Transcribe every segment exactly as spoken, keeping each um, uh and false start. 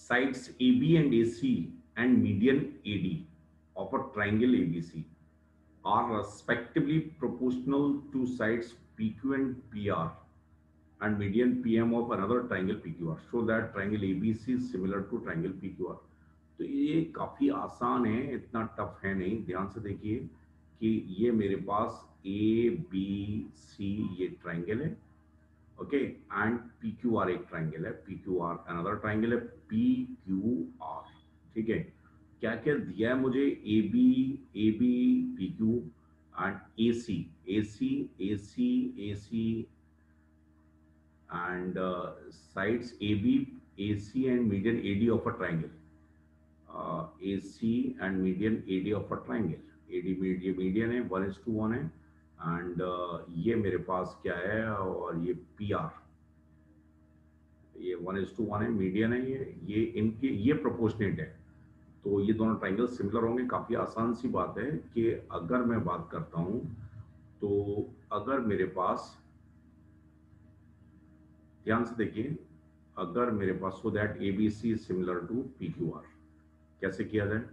sides A B and A C and median A D of a triangle A B C are respectively proportional to sides P Q and P R and median P M of another triangle P Q R. Show that triangle A B C is similar to triangle P Q R. तो ये काफी आसान है, इतना tough है नहीं. ध्यान से देखिए कि ये मेरे पास ए बी सी ये ट्राइंगल है, okay, and P Q R एक ट्राइंगल है, P Q R another triangle है, पी क्यू आर. ठीक है, क्या क्या दिया है मुझे? A B A B P Q and A C A C A C A C and sides A B A C and median A D of a triangle. Uh, A C and median A D of a triangle. A D median median है one is to one है and uh, ये मेरे पास क्या है और ये P R ये वन इज टू वन है, मीडियन है, ये ये इनके ये प्रोपोर्शनेट है. तो ये दोनों ट्राइंगल सिमिलर होंगे. काफी आसान सी बात है कि अगर मैं बात करता हूं तो अगर मेरे पास, ध्यान से देखिए, अगर मेरे पास so that A B C is similar to P Q R. कैसे किया जाए?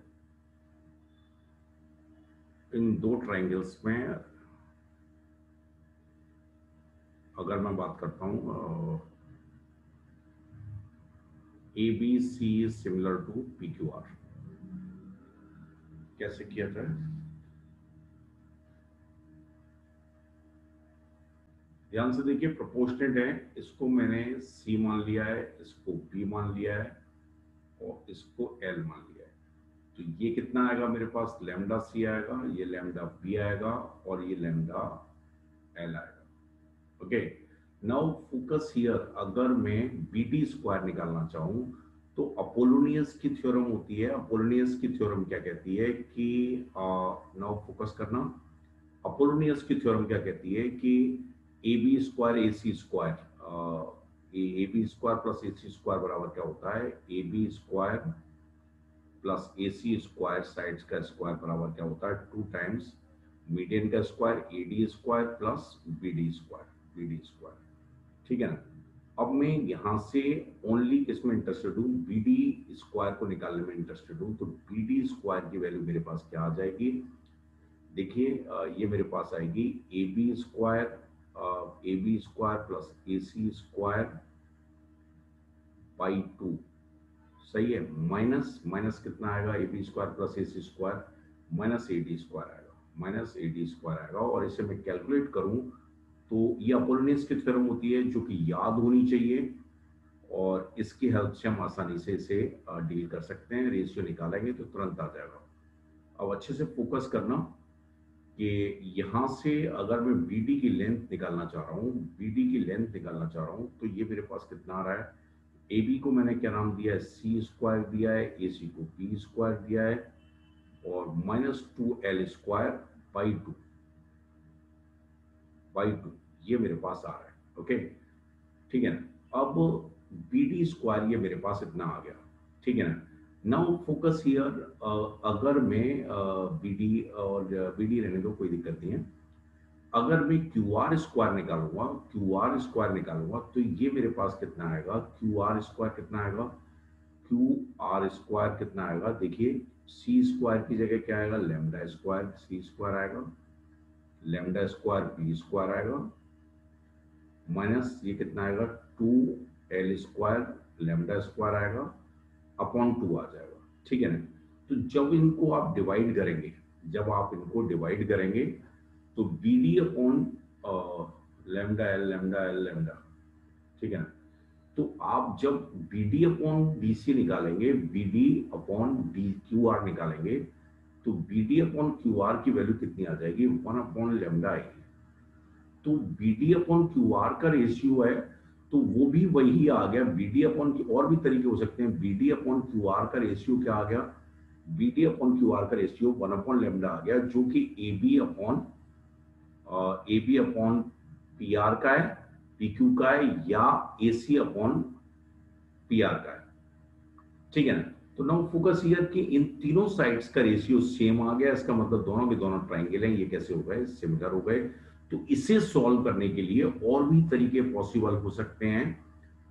इन दो ट्राइंगल्स में अगर मैं बात करता हूं A B C is similar to P Q R, कैसे किया जाए? ध्यान से देखिए, प्रोपोर्शनेट है, इसको मैंने C मान लिया है, इसको B मान लिया है और इसको L मान लिया है. तो ये कितना आएगा मेरे पास? लैम्डा सी आएगा, ये लैम्डा बी आएगा और ये लैम्डा एल आएगा. Okay, now focus here. अगर मैं बी टी स्क्वायर निकालना चाहूं तो अपोलोनियस की थ्योरम होती है. अपोलोनियस की थ्योरम क्या कहती है कि नाउ फोकस करना. अपोलोनियस की थ्योरम क्या कहती है कि A B square A C square A B square plus A C square बराबर क्या होता है? A B square plus A C square sides का स्क्वायर बराबर क्या होता है? टू टाइम्स मीडियन का square A D square plus B D square B D square. ठीक है ना? अब मैं यहाँ से ओनली किसमें इंटरेस्टेड हूँ? बी डी स्क्वायर को निकालने में इंटरेस्टेड हूँ. तो बी डी स्क्वायर की वैल्यू मेरे पास क्या आ जाएगी? देखिए, ये मेरे पास आएगी A B square A B square plus A C square by two. सही है. माइनस माइनस कितना आएगा? A B square plus A C square minus A D square आएगा, माइनस ए डी स्क्वायर आएगा. और इसे मैं कैलकुलेट करूं तो ये अपोलोनियस की थ्योरम होती है जो कि याद होनी चाहिए और इसकी हेल्प से हम आसानी से इसे डील कर सकते हैं. रेशियो निकालेंगे तो तुरंत आ जाएगा. अब अच्छे से फोकस करना कि यहाँ से अगर मैं बी डी की लेंथ निकालना चाह रहा हूँ, बी डी की लेंथ निकालना चाह रहा हूँ तो ये मेरे पास कितना आ रहा है? ए बी को मैंने क्या नाम दिया है? सी स्क्वायर दिया है, ए सी को बी स्क्वायर दिया है और minus two L square by two by two ये मेरे पास आ रहा है. ओके, ठीक है ना? अब बी डी स्क्वायर ये मेरे पास इतना आ गया. ठीक है ना? Now focus here. अगर मैं बी डी और बी डी रहने दो, कोई दिक्कत नहीं है. अगर मैं क्यू आर स्क्वायर निकालूंगा, क्यू आर स्क्वायर निकालूंगा तो ये मेरे पास कितना आएगा? क्यू आर स्क्वायर कितना आएगा? क्यू आर स्क्वायर कितना आएगा? देखिए, सी स्क्वायर की जगह क्या आएगा? लैम्डा स्क्वायर सी स्क्वायर आएगा, लैम्डा स्क्वायर बी स्क्वायर आएगा, माइनस ये कितना आएगा? Two L square lambda square आएगा अपॉन टू आ जाएगा. ठीक है ना? तो जब इनको आप डिवाइड करेंगे, जब आप इनको डिवाइड करेंगे तो B D upon lambda L lambda L lambda. ठीक है ना? तो आप जब B D upon D C निकालेंगे, B D upon D Q R निकालेंगे तो B D upon Q R की वैल्यू कितनी आ जाएगी? वन अपॉन लैम्डा आएगी. तो B D upon Q R का रेशियो है तो वो भी वही आ गया. बी डी अपॉन की और भी तरीके हो सकते हैं. B D upon Q R का रेशियो क्या आ गया? B D upon Q R का रेशियो वन अपॉन लैम्डा आ गया, जो कि A B upon A B upon P R का है, पी क्यू का है, या A C upon P R का है. ठीक है ना? तो नाउ फोकस हियर कि इन तीनों साइड्स का रेशियो सेम आ गया. इसका मतलब दोनों के दोनों ट्राइंगल हैं. ये कैसे हो गए? सिमिलर हो गए. तो इसे सॉल्व करने के लिए और भी तरीके पॉसिबल हो सकते हैं.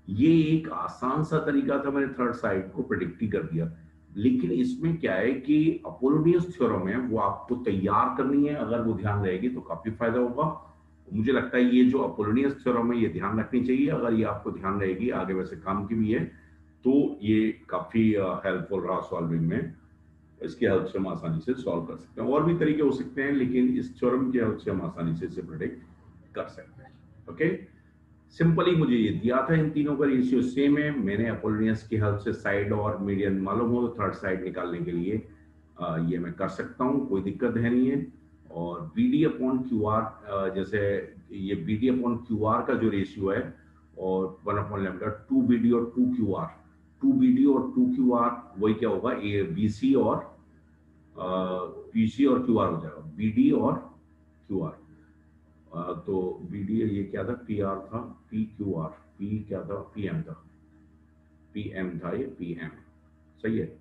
ये एक आसान सा तरीका था, मैंने थर्ड साइड को प्रेडिक्ट ही कर दिया। लेकिन इसमें क्या है कि अपोलोनियस थ्योरम है वो आपको तैयार करनी है, अगर वो ध्यान रहेगी तो काफी फायदा होगा। मुझे लगता है ये जो अपोलोनियस थ्योरम है ये ध्यान रखनी चाहिए, अगर ये आपको ध्यान रहेगी, आगे वैसे काम की भी है, तो ये काफी हेल्पफुल रहा सॉल्विंग में। इसकी हेल्प से हम आसानी से सॉल्व कर सकते हैं। और भी तरीके हो सकते हैं, लेकिन इस थ्योरम की हेल्प से हम आसानी से इसे प्रेडिक्ट कर सकते हैं। ओके, सिंपली मुझे ये दिया था, इन तीनों का रेशियो सेम है। मैंने अपोलोनियस की हेल्प से साइड और मीडियन मालूम हो तो थर्ड साइड निकालने के लिए आ, ये मैं कर सकता हूँ, कोई दिक्कत है नहीं है। और B D upon Q R, जैसे ये B D upon Q R का जो रेशियो है, और one upon lambda, two B D और two Q R, two B D और टू क्यू आर वही क्या होगा, ए बी सी और पी सी और क्यू आर हो जाएगा, बी डी और क्यू आर। आ, तो बी डी ये क्या था, पी आर था, पी क्यू आर, पी क्या था, पी एम था, पी एम था, ये पी एम सही है।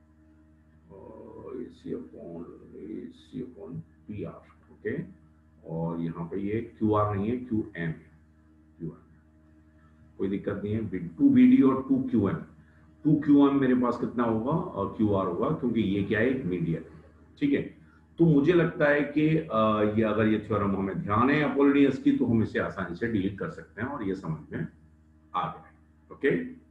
A C upon A C upon P R, okay. और यहाँ पे ये क्यू आर नहीं है, क्यू एम, क्यू एम, कोई दिक्कत नहीं है। टू बी डी और two Q M, two Q M मेरे पास कितना होगा, और क्यू आर होगा, क्योंकि ये क्या है, एक मीडियन, ठीक है। तो मुझे लगता है कि ये अगर ये थ्योरम हमें ध्यान है अपोलोनियस की, तो हम इसे आसानी से डील कर सकते हैं, और ये समझ में आ गया। ओके।